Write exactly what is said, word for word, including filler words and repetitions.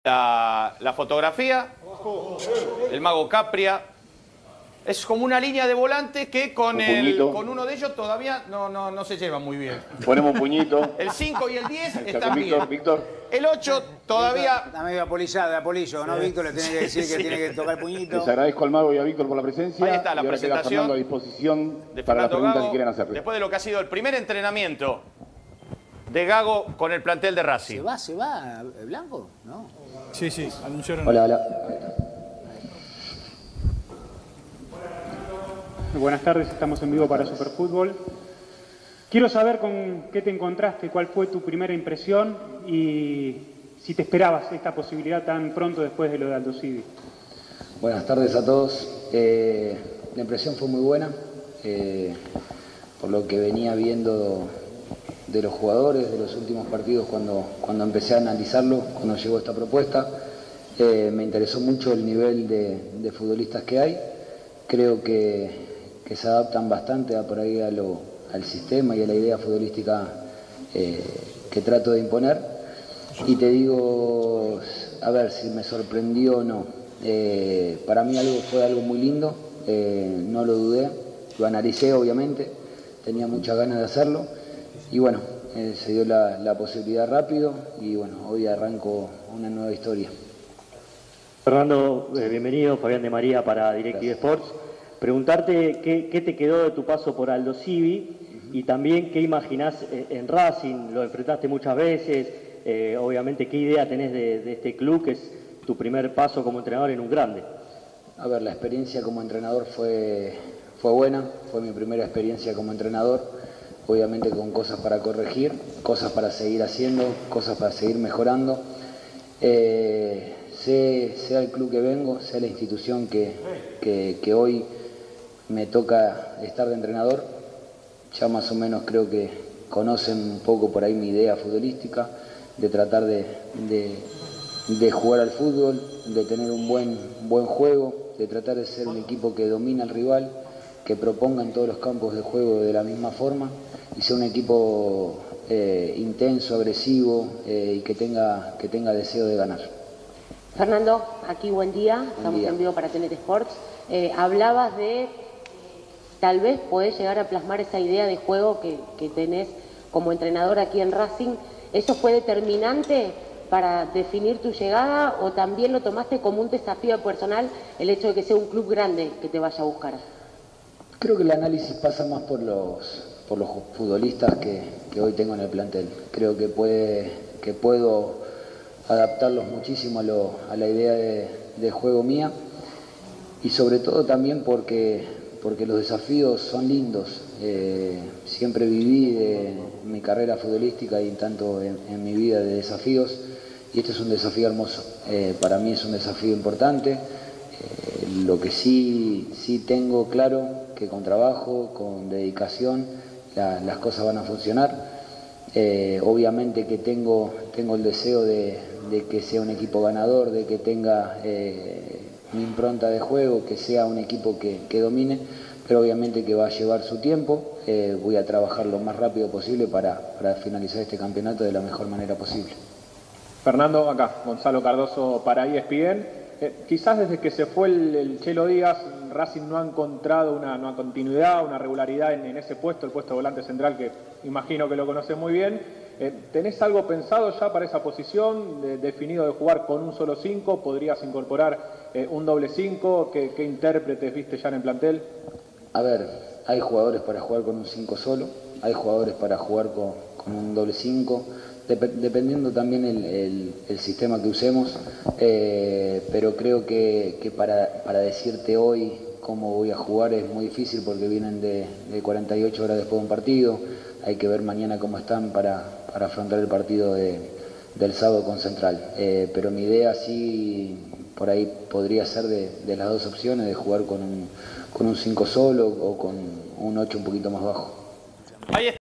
La, la fotografía, el mago Capria. Es como una línea de volantes que con, el, con uno de ellos todavía no, no, no se llevan muy bien. Ponemos un puñito. El cinco y el diez están Víctor, bien. Víctor. El ocho todavía... Víctor, está medio apolillado, de apolillo, ¿no, Víctor? Le tiene que decir Sí. que tiene que tocar el puñito. Les agradezco al mago y a Víctor por la presencia. Ahí está la y ahora queda presentación Fernando a disposición de para las Fernando preguntas Gago, que quieran hacerle. después de lo que ha sido el primer entrenamiento de Gago con el plantel de Racing. ¿Se va, se va, Blanco? ¿No? Sí, sí, anunciaron. Hola, hola. Buenas tardes, estamos en vivo para Superfútbol. Quiero saber con qué te encontraste, cuál fue tu primera impresión y si te esperabas esta posibilidad tan pronto después de lo de Aldo Civi. Buenas tardes a todos. Eh, la impresión fue muy buena, eh, por lo que venía viendo de los jugadores, de los últimos partidos cuando, cuando empecé a analizarlo, cuando llegó esta propuesta. Eh, me interesó mucho el nivel de, de futbolistas que hay. Creo que, que se adaptan bastante a, por ahí a lo, al sistema y a la idea futbolística eh, que trato de imponer. Y te digo, a ver si me sorprendió o no. Eh, para mí algo, fue algo muy lindo, eh, no lo dudé, lo analicé obviamente, tenía muchas ganas de hacerlo. Y bueno, eh, se dio la, la posibilidad rápido y bueno, hoy arranco una nueva historia. Fernando, eh, bienvenido, Fabián de María para DirecTV Sports. Preguntarte qué, qué te quedó de tu paso por Aldo Civi uh-huh. y también qué imaginás en Racing, lo enfrentaste muchas veces, eh, obviamente qué idea tenés de, de este club que es tu primer paso como entrenador en un grande. A ver, la experiencia como entrenador fue, fue buena, fue mi primera experiencia como entrenador. Obviamente con cosas para corregir, cosas para seguir haciendo, cosas para seguir mejorando. Eh, sé, sea el club que vengo, sea la institución que, que, que hoy me toca estar de entrenador, ya más o menos creo que conocen un poco por ahí mi idea futbolística, de tratar de, de, de jugar al fútbol, de tener un buen, buen juego, de tratar de ser un equipo que domina al rival, que proponga en todos los campos de juego de la misma forma y sea un equipo eh, intenso, agresivo eh, y que tenga, que tenga deseo de ganar. Fernando, aquí buen día, buen estamos día. en vivo para Tener Sports. Eh, hablabas de tal vez podés llegar a plasmar esa idea de juego que, que tenés como entrenador aquí en Racing. ¿Eso fue determinante para definir tu llegada o también lo tomaste como un desafío personal el hecho de que sea un club grande que te vaya a buscar? Creo que el análisis pasa más por los, por los futbolistas que, que hoy tengo en el plantel. Creo que, puede, que puedo adaptarlos muchísimo a, lo, a la idea de, de juego mía y sobre todo también porque, porque los desafíos son lindos. Eh, siempre viví de mi carrera futbolística y tanto en, en mi vida de desafíos y este es un desafío hermoso. Eh, para mí es un desafío importante. Eh, lo que sí, sí tengo claro que con trabajo, con dedicación, la, las cosas van a funcionar. Eh, obviamente que tengo, tengo el deseo de, de que sea un equipo ganador, de que tenga eh, mi impronta de juego, que sea un equipo que, que domine, pero obviamente que va a llevar su tiempo. Eh, voy a trabajar lo más rápido posible para, para finalizar este campeonato de la mejor manera posible. Fernando, acá, Gonzalo Cardoso para E S P N. Eh, quizás desde que se fue el, el Chelo Díaz, Racing no ha encontrado una, una continuidad, una regularidad en, en ese puesto, el puesto de volante central, que imagino que lo conoces muy bien. Eh, ¿Tenés algo pensado ya para esa posición, de, definido de jugar con un solo cinco? ¿Podrías incorporar eh, un doble cinco? ¿Qué, ¿Qué intérpretes viste ya en el plantel? A ver, hay jugadores para jugar con un cinco solo, hay jugadores para jugar con, con un doble cinco. Dep dependiendo también el, el, el sistema que usemos, eh, pero creo que, que para, para decirte hoy cómo voy a jugar es muy difícil porque vienen de, de cuarenta y ocho horas después de un partido, hay que ver mañana cómo están para, para afrontar el partido de, del sábado con Central, eh, pero mi idea sí, por ahí podría ser de, de las dos opciones, de jugar con un, con un cinco solo o con un ocho un poquito más bajo. Ahí está.